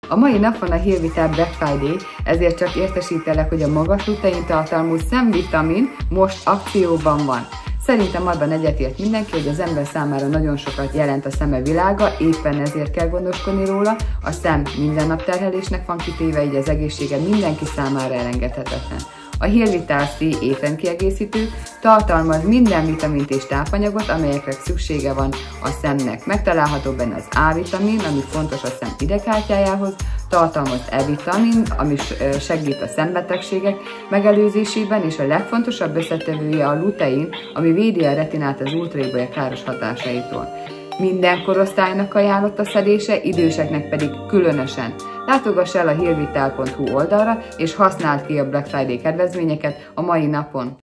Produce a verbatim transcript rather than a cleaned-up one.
A mai napon a Healvital Black Friday, ezért csak értesítelek, hogy a magas lutein tartalmú szemvitamin most akcióban van. Szerintem abban egyetért mindenki, hogy az ember számára nagyon sokat jelent a szeme világa, éppen ezért kell gondoskodni róla. A szem minden nap terhelésnek van kitéve, így az egészsége mindenki számára elengedhetetlen. A Healvital C étrendkiegészítő tartalmaz minden vitamint és tápanyagot, amelyekre szüksége van a szemnek. Megtalálható benne az A-vitamin, ami fontos a szem idegkártyájához, tartalmaz E-vitamin, ami segít a szembetegségek megelőzésében, és a legfontosabb összetevője a lutein, ami védi a retinát az ultraébolya káros hatásaitól. Minden korosztálynak ajánlott a szedése, időseknek pedig különösen. Látogass el a healvital pont hu oldalra, és használd ki a Black Friday kedvezményeket a mai napon.